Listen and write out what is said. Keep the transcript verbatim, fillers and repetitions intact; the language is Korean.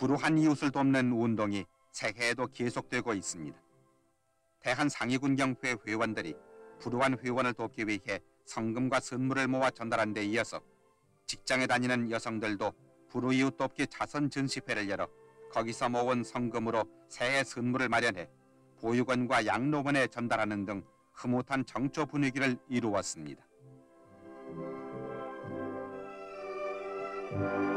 불우한 이웃을 돕는 운동이 새해에도 계속되고 있습니다. 대한상위군경회 회원들이 불우한 회원을 돕기 위해 성금과 선물을 모아 전달한 데 이어서 직장에 다니는 여성들도 불우이웃 돕기 자선 전시회를 열어 거기서 모은 성금으로 새해 선물을 마련해 보육원과 양로원에 전달하는 등 흐뭇한 정초 분위기를 이루었습니다.